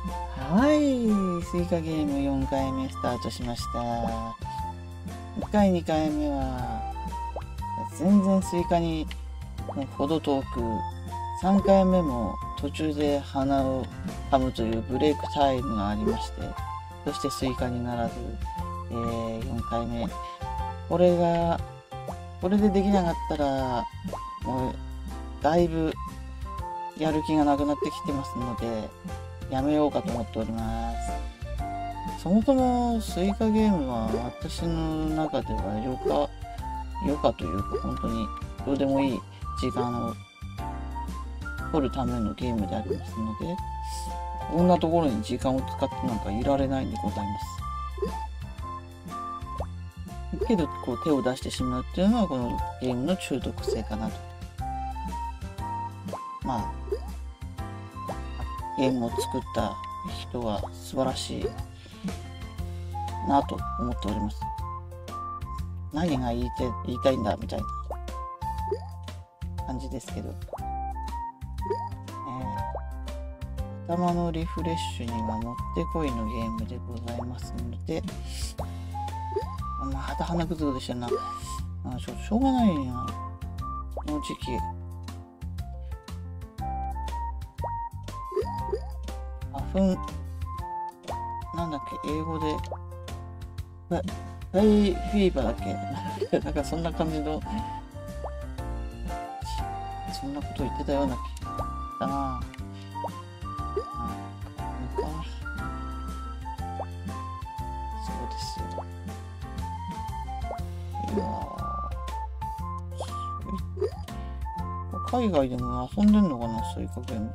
はい、スイカゲーム4回目スタートしました。1回、2回目は全然スイカに程遠く、3回目も途中で鼻を噛むというブレイクタイムがありまして、そしてスイカにならず、4回目。これでできなかったら、もうだいぶやる気がなくなってきてますので、やめようかと思っております。そもそもスイカゲームは私の中では余暇というか本当にどうでもいい時間を取るためのゲームでありますので、こんなところに時間を使ってなんかいられないんでございます。けどこう手を出してしまうっていうのはこのゲームの中毒性かなと。まあゲームを作った人は素晴らしいなと思っております。何が言いたいんだみたいな感じですけど、頭のリフレッシュにはもってこいのゲームでございますので、また鼻くずでしたな。しょうがないな、この時期。なんだっけ、英語でハイフィーバーだっけなんかそんな感じの、そんなこと言ってたような気だな。そうですよ。いやー、海外でも遊んでんのかな、スイカゲームって。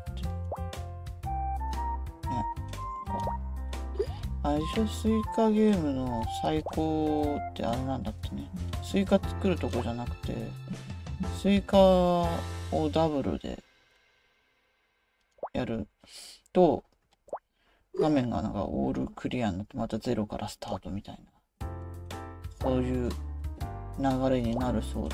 最初スイカゲームの最高ってあれなんだってね。スイカ作るとこじゃなくて、スイカをダブルでやると、画面がなんかオールクリアになってまたゼロからスタートみたいな、そういう流れになるそうで。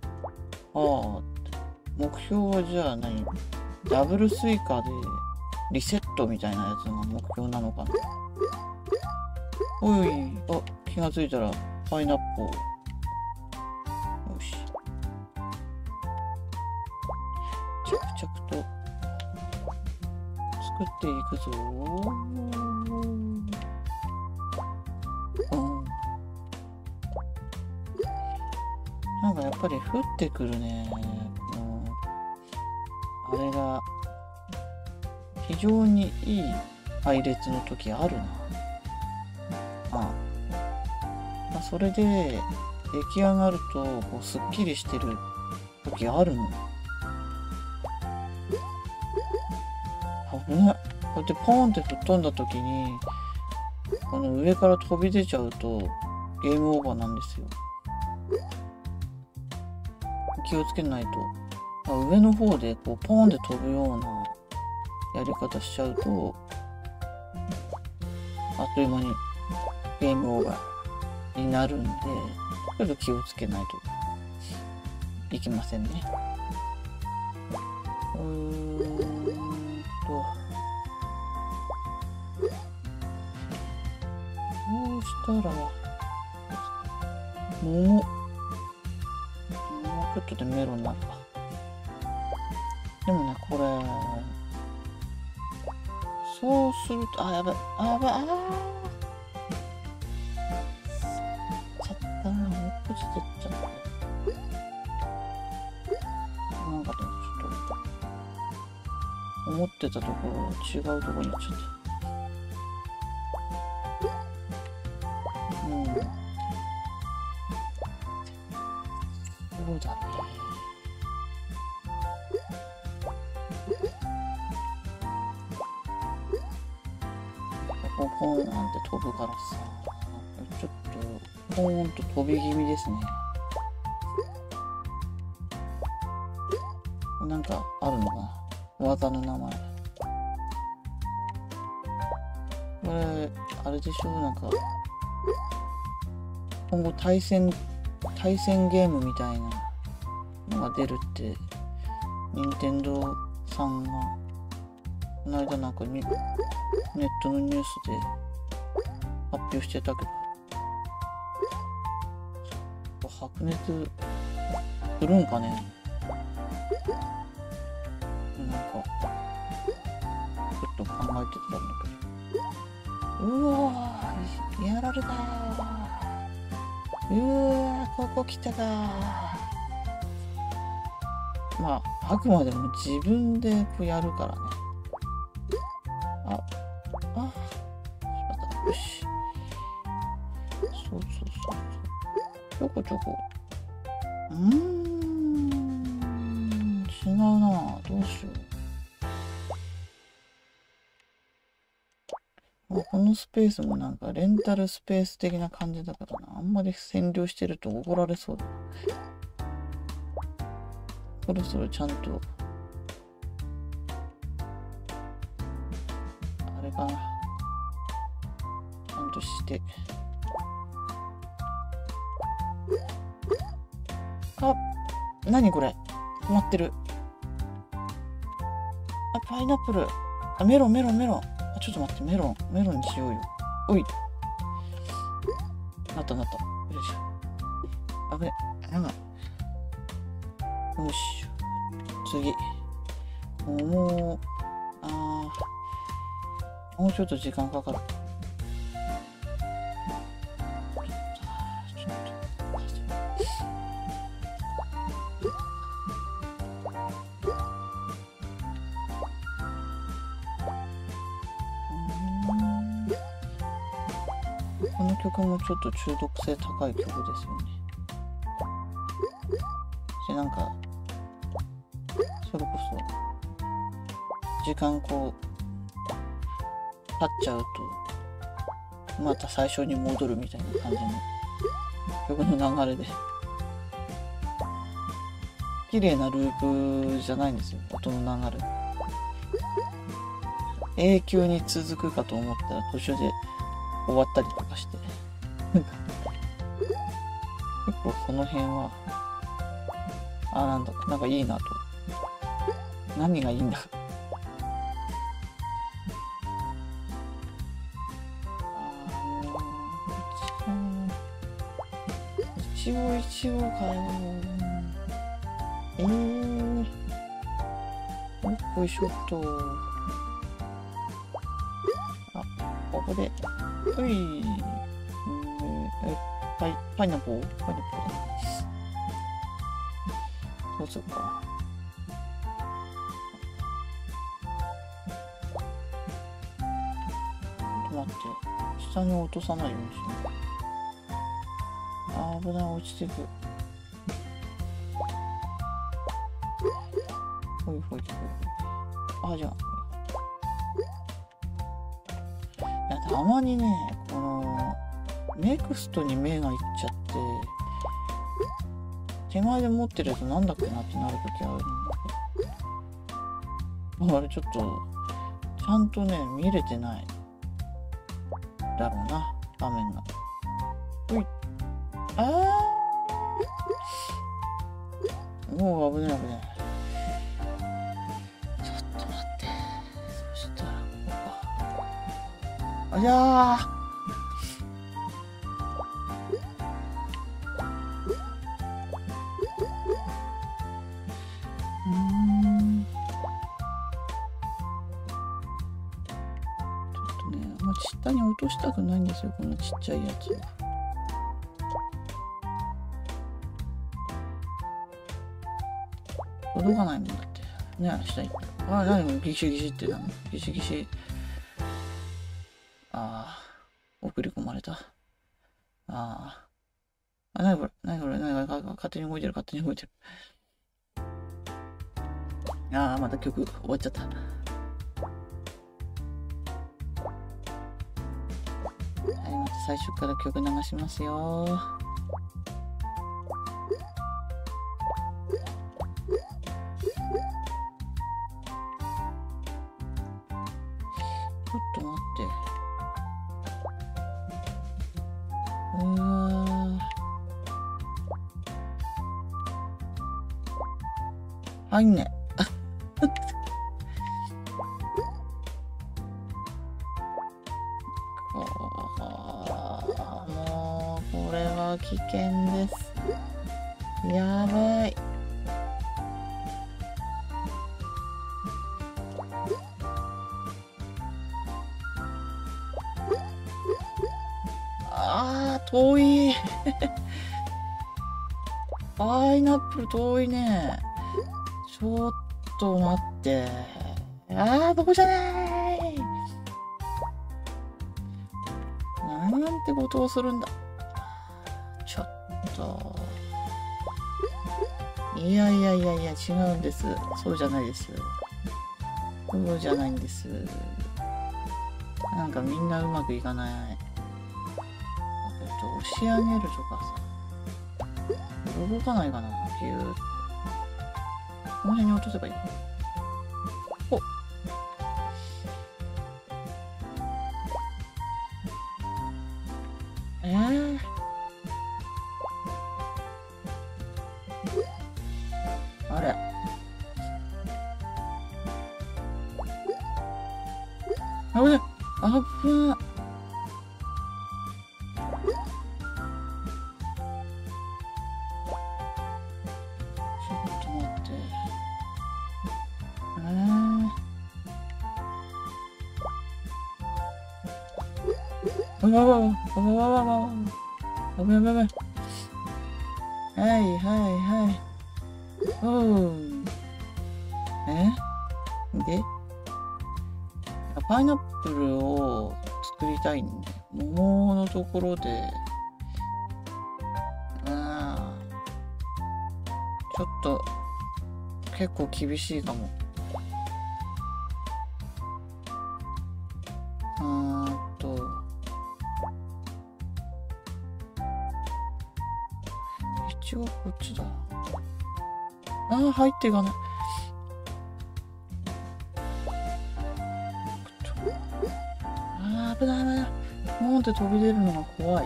目標はじゃあダブルスイカでリセットみたいなやつが目標なのかな。おい、気がついたらパイナップル。よし。着々と作っていくぞ。なんかやっぱり降ってくるね。あれが非常にいい配列の時あるな。それで出来上がるとこうすっきりしてる時あるの。危ない。こうやってポーンって吹っ飛んだ時にこの上から飛び出ちゃうとゲームオーバーなんですよ。気をつけないと。上の方でこうポーンって飛ぶようなやり方しちゃうとあっという間にゲームオーバーになるんで、ちょっと気をつけないといけませんね。そうしたらもうちょっとでメロンになるか。でもね、これそうするとやばい落ちてっちゃった。なんかでもちょっと思ってたところ違うところに行っちゃった。そうだね。ここポーンなんて飛ぶからさ、ちょっとポーンと飛び気味ですね。なんかあるのかな、技の名前。これあれでしょ、なんか今後対戦ゲームみたいなのが出るって任天堂さんがの間なんかネットのニュースで発表してたけど、白熱するんかね。なんかちょっと考えてたんだけど、うわー、やられたー。うわー、ここ来たかー。まあ、あくまでも自分でこうやるからね。よし。そう。ちょこちょこ。違うな。どうしよう。このスペースもなんかレンタルスペース的な感じだからな。あんまり占領してると怒られそうだな。そろそろちゃんとあれかな、ちゃんとして、あ、何これ、止まってる。あ、パイナップル、あ、メロン、あ、ちょっと待って、メロンにしようよ。おい、なった、よいしょ。あぶね、なんかよし、次。もうちょっと時間かかる。この曲もちょっと中毒性高い曲ですよね。なんかそれこそ時間こう経っちゃうとまた最初に戻るみたいな感じの曲の流れで、綺麗なループじゃないんですよ、音の流れ。永久に続くかと思ったら途中で終わったりとかして結構その辺はなんかいいなと。何がいいんだ。一応かよ。よいしょっと。あ、ここで。ほい。パイナップルだ。どうするか。待って、下に落とさないようにしよう。危ない、落ちてく。ほい。じゃあ。いや、たまにね、このネクストに目がいっちゃって、手前で持ってるやつなんだっけなってなるときあるんだけど、あれちょっとちゃんとね見れてないだろうな、画面が。ほい。もう危ない。ちょっと待って。そしたらここか。いやー、下に落としたくないんですよ、このちっちゃいやつは。届かないもんだってね、下に。何ギシギシってギシ。送り込まれた。何これ、勝手に動いてる。また曲終わっちゃった。また最初から曲流しますよ。ちょっと待って。入んね。 もう、これは危険です。やばい。遠い。パイナップル遠いね。ちょっと待って。ここじゃない。なんてことをするんだ。ちょっと。いや、違うんです。そうじゃないです。そうじゃないんです。なんかみんなうまくいかない。押し上げるとかさ。動かないかな、ピューって。この辺に落とせばいい。おっ。あれ。危ない。危ない。やばい。で、パイナップルを作りたいんで、桃のところで、ちょっと結構厳しいかも。一応こっちだ。入っていかない。危ない。ポーンって飛び出るのが怖い。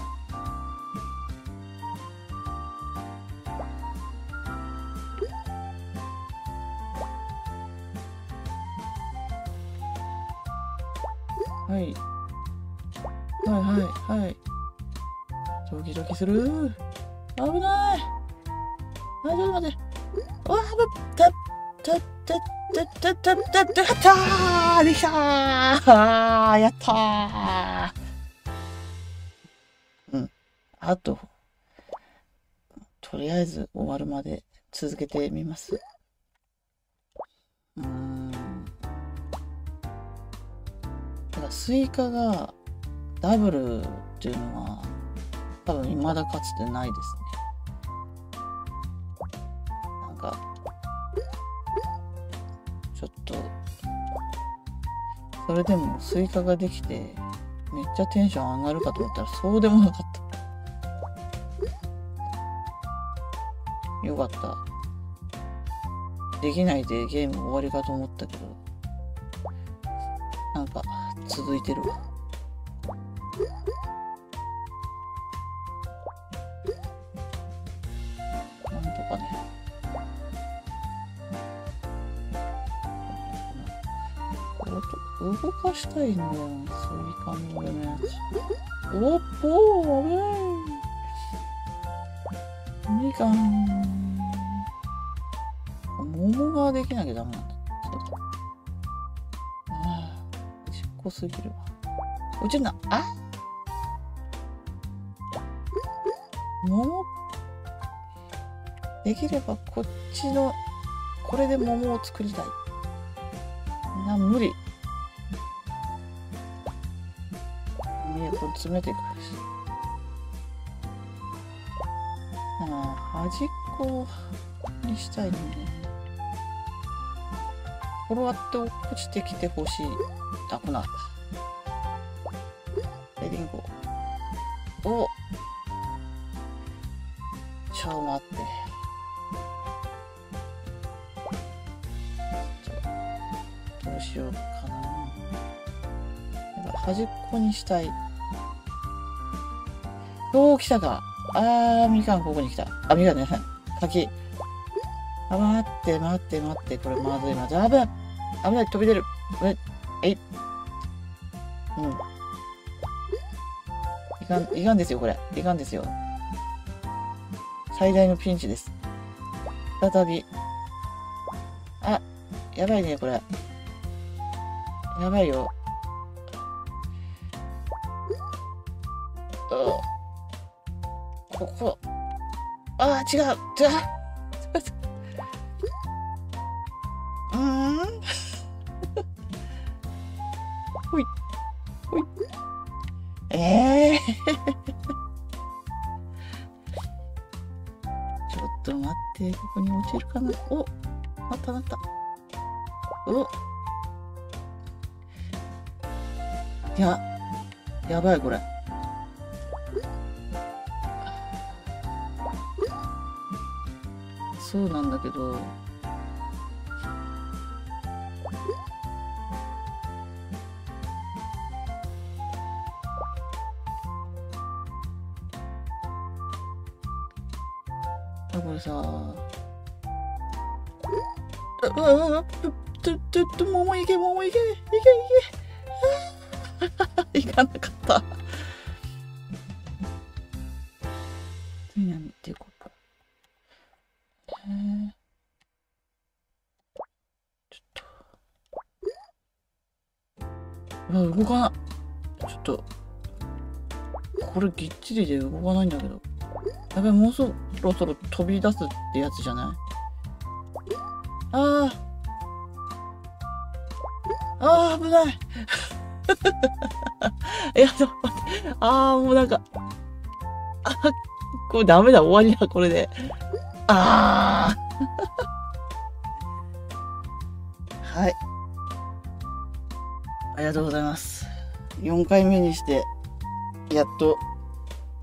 はい。ドキドキする。危ない。ちょっと待って。できたー。やったー。あと、とりあえず終わるまで続けてみます。ただスイカがダブルっていうのは多分未だかつてないですね。なんかちょっとそれでもスイカができてめっちゃテンション上がるかと思ったらそうでもなかった。よかった。できないでゲーム終わりかと思ったけど、なんか続いてるわ。なんとかね。動かしたいんだよ、スイカの上のやつ。おっぽー、危ない。みかん。桃ができなきゃダメなんだ。ちっこすぎるわ。落ちるな。桃できればこっちのこれで桃を作りたい。無理。これ詰めていくし。端っこにしたいんで。転がって落ちてきてほしい。なくなった。リンゴ。お、ちょ待って。どうしようかな。端っこにしたい。おー、来たか。みかんここに来た。みかんね。柿。待って。これまずい。危ない。飛び出る。 いかんですよ、これ。いかんですよ。最大のピンチです。再び。あ、やばいね、これ。やばいよ。ここ。あー、違う。ほい。ほい。ちょっと待って、ここに落ちるかな。お、なったなった。お。やばい、これ。そうなんだけど。これさ、桃いけ、桃いけ、いけ。いかなかった。南ってこと。ちょっと。動かない。ちょっと。これぎっちりで動かないんだけど。やべえ、もうそろそろ飛び出すってやつじゃない？ああ、危ない。いや、ちょっと待って。もうなんか。これダメだ、終わりだ、これで。はい。ありがとうございます。4回目にして、やっと